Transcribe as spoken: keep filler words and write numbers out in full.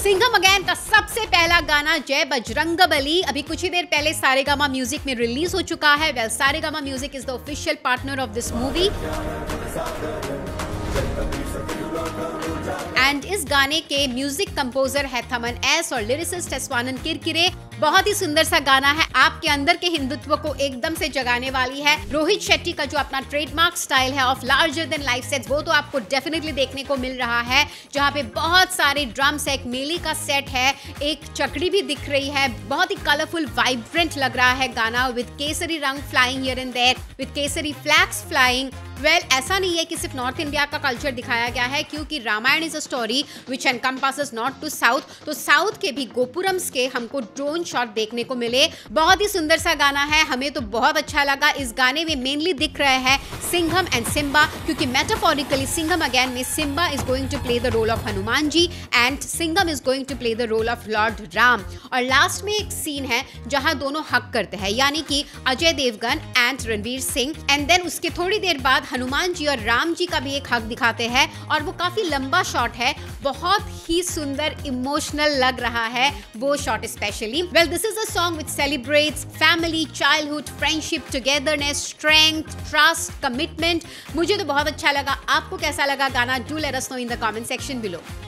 Singham again का सबसे पहला गाना जय बजरंगबली अभी कुछ ही देर पहले सारेगामा म्यूजिक में रिलीज हो चुका है। Well Saregama music is the official partner of this movie and इस गाने के म्यूजिक कंपोजर है थमन एस और लिरिसिस्ट है स्वानंद किरकिरे। बहुत ही सुंदर सा गाना है, आपके अंदर के हिंदुत्व को एकदम से जगाने वाली है। रोहित शेट्टी का जो अपना ट्रेडमार्क स्टाइल है of larger than life sets वो तो आपको डेफिनेटली देखने को मिल रहा है, जहाँ पे बहुत सारे ड्रम्स है, एक मेली का सेट है, एक चकड़ी भी दिख रही है। बहुत ही कलरफुल वाइब्रेंट लग रहा है गाना with kesari rang flying here and there, with kesari flags flying. Well well, ऐसा नहीं है कि सिर्फ नॉर्थ इंडिया का कल्चर दिखाया गया है, क्योंकि Ramayan is a story which encompasses north to south, तो साउथ के भी गोपुरम्स के हमको ड्रोन शॉट देखने को मिले। बहुत ही सुंदर सा गाना है, हमें तो बहुत अच्छा लगा। इस गाने में मेनली दिख रहे हैं सिंघम एंड सिम्बा, क्योंकि मेटाफोरिकली सिंघम अगेन में Simmba is going to play the role of Hanuman ji and Singham is going to play the role of lord Ram. और लास्ट में एक सीन है जहां दोनों हक करते हैं, यानी कि Ajay Devgn and Ranveer Singh, and then उसके थोड़ी देर बाद हनुमान जी और राम जी का भी एक हक दिखाते हैं और वो काफी लंबा शॉट है, बहुत ही सुंदर इमोशनल लग रहा है वो shot specially. Well this is a song which celebrates family, childhood, friendship, togetherness, strength, trust, commitment. मुझे तो बहुत अच्छा लगा। आपको कैसा लगा गाना? Do let us know in the comment section below.